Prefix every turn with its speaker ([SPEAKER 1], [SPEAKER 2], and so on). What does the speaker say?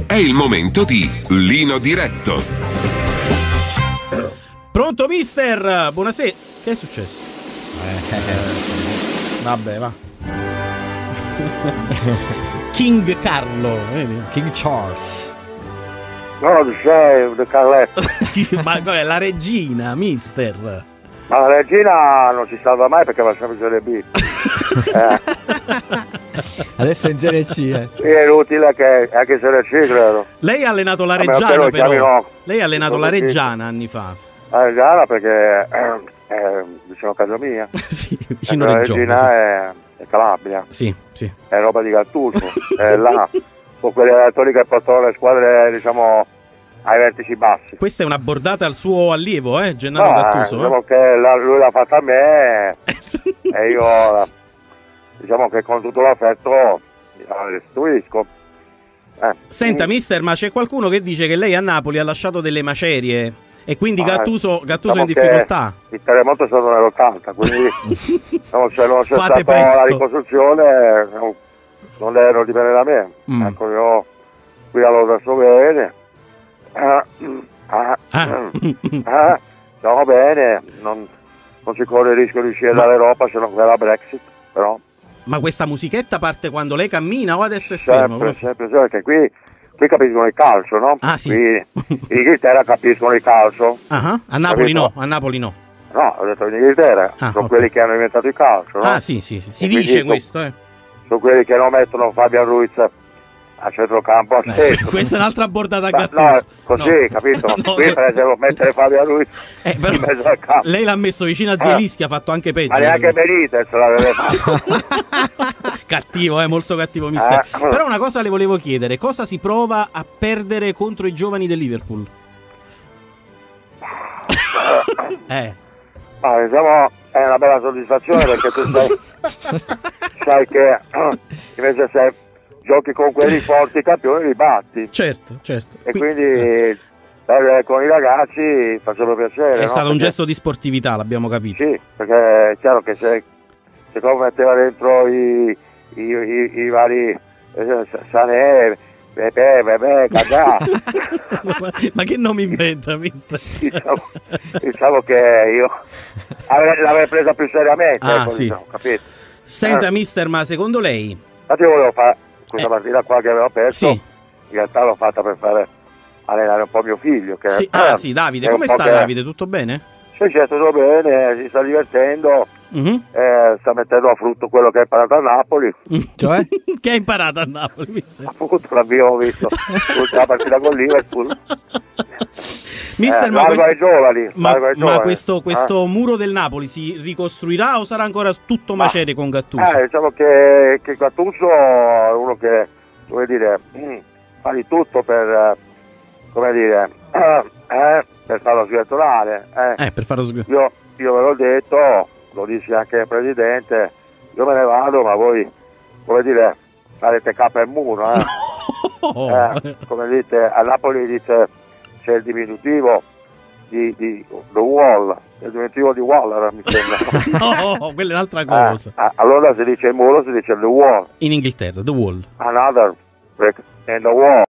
[SPEAKER 1] È il momento di Lino Diretto.
[SPEAKER 2] Pronto, mister? Buonasera. Che è successo? Vabbè, va. King Carlo, vedi?
[SPEAKER 3] King Charles.
[SPEAKER 4] No, sei del Carletto.
[SPEAKER 2] Ma qual è la regina, mister?
[SPEAKER 4] Ma la regina non si salva mai perché va sempre in Serie B.
[SPEAKER 3] Adesso è in Serie C,
[SPEAKER 4] Sì, è inutile che anche in Serie C, credo.
[SPEAKER 2] Lei ha allenato la
[SPEAKER 4] A meno che
[SPEAKER 2] Reggiana,
[SPEAKER 4] lo chiamino-
[SPEAKER 2] però. Lei ha allenato la
[SPEAKER 4] non lo
[SPEAKER 2] Reggiana anni fa.
[SPEAKER 4] La regina perché è vicino a casa mia.
[SPEAKER 2] Sì, vicino
[SPEAKER 4] La
[SPEAKER 2] Reggio.
[SPEAKER 4] regina è Calabria,
[SPEAKER 2] Sì, sì.
[SPEAKER 4] è roba di Gattuso. È là, con quegli allenatori che portano le squadre, diciamo, ai vertici bassi.
[SPEAKER 2] Questa è una bordata al suo allievo, Gennaro Gattuso.
[SPEAKER 4] Diciamo che lui l'ha fatta a me e io, diciamo che con tutto l'affetto la restituisco.
[SPEAKER 2] Senta, mister, ma c'è qualcuno che dice che lei a Napoli ha lasciato delle macerie e quindi Gattuso
[SPEAKER 4] diciamo
[SPEAKER 2] è in difficoltà.
[SPEAKER 4] Il terremoto è stato nell'80, quindi non c'è
[SPEAKER 2] Fate
[SPEAKER 4] stata
[SPEAKER 2] presto.
[SPEAKER 4] la ricostruzione, non dipende da me. Ecco, io qui lavoro adesso bene. Stiamo bene, non si corre il rischio di uscire dall'Europa se non quella Brexit, però
[SPEAKER 2] Ma questa musichetta parte quando lei cammina o adesso è fermo?
[SPEAKER 4] sempre, perché qui capiscono il calcio, no?
[SPEAKER 2] Ah, sì.
[SPEAKER 4] Qui in Inghilterra capiscono il calcio.
[SPEAKER 2] Ah, a Napoli
[SPEAKER 4] Capito?
[SPEAKER 2] no, a Napoli no.
[SPEAKER 4] No, ho detto in Inghilterra, sono
[SPEAKER 2] ok.
[SPEAKER 4] quelli che hanno inventato il calcio, no?
[SPEAKER 2] Ah, sì, si
[SPEAKER 4] E
[SPEAKER 2] dice
[SPEAKER 4] quindi
[SPEAKER 2] questo,
[SPEAKER 4] sono quelli che non mettono Fabian Ruiz a centrocampo a stesso.
[SPEAKER 2] Questa è un'altra bordata a
[SPEAKER 4] Ma
[SPEAKER 2] Gattuso.
[SPEAKER 4] no, così,
[SPEAKER 2] No.
[SPEAKER 4] capito?
[SPEAKER 2] No,
[SPEAKER 4] Qui per esempio mettere Fabian Ruiz
[SPEAKER 2] però
[SPEAKER 4] in mezzo al campo.
[SPEAKER 2] lei l'ha messo vicino a Zielinski, ha fatto anche peggio.
[SPEAKER 4] Ma neanche Benitez l'aveva fatto.
[SPEAKER 2] Cattivo, molto cattivo, mister. Però una cosa le volevo chiedere: cosa si prova a perdere contro i giovani del Liverpool?
[SPEAKER 4] Ma diciamo è una bella soddisfazione perché tu sai che invece se giochi con quelli forti campioni li batti.
[SPEAKER 2] Certo.
[SPEAKER 4] E quindi con i ragazzi facciamo piacere.
[SPEAKER 2] È
[SPEAKER 4] no?
[SPEAKER 2] stato un
[SPEAKER 4] Perché-
[SPEAKER 2] gesto di sportività, l'abbiamo capito.
[SPEAKER 4] Sì, perché è chiaro che se come metteva dentro i vari Sané, Bebè, Cagà.
[SPEAKER 2] Ma che nome inventa, mister?
[SPEAKER 4] diciamo che io l'avrei presa più seriamente, ecco,
[SPEAKER 2] sì.
[SPEAKER 4] diciamo, capito?
[SPEAKER 2] Senta, mister, ma secondo lei?
[SPEAKER 4] Infatti io volevo fare questa partita qua che avevo perso,
[SPEAKER 2] Sì.
[SPEAKER 4] in realtà l'ho fatta per fare allenare un po' mio figlio. Che
[SPEAKER 2] Sì, sì, Davide,
[SPEAKER 4] è un
[SPEAKER 2] come
[SPEAKER 4] po'
[SPEAKER 2] sta
[SPEAKER 4] che-
[SPEAKER 2] Davide? Tutto bene?
[SPEAKER 4] Sì, c'è tutto bene, si sta divertendo, sta mettendo a frutto quello che ha imparato a Napoli.
[SPEAKER 3] Cioè?
[SPEAKER 2] Che ha imparato a Napoli, mister?
[SPEAKER 4] Appunto l'abbiamo visto l'ultima partita con Liverpool.
[SPEAKER 2] Mister, ma,
[SPEAKER 4] largo ai giovani,
[SPEAKER 2] ma
[SPEAKER 4] largo ai giovani.
[SPEAKER 2] questo muro del Napoli si ricostruirà o sarà ancora tutto macerie con Gattuso?
[SPEAKER 4] Diciamo che Gattuso è uno che, come dire, fa di tutto per, come dire, per farlo sgretolare.
[SPEAKER 2] Per farlo
[SPEAKER 4] Io ve l'ho detto, lo dissi anche il presidente, io me ne vado, ma voi, come dire, farete capo al muro. Come dite, a Napoli dice c'è il diminutivo di The Wall, il diminutivo di Waller, mi sembra.
[SPEAKER 2] No, quella è un'altra cosa.
[SPEAKER 4] Allora si dice il muro, si dice The Wall.
[SPEAKER 2] In Inghilterra, The Wall.
[SPEAKER 4] Another brick in the wall.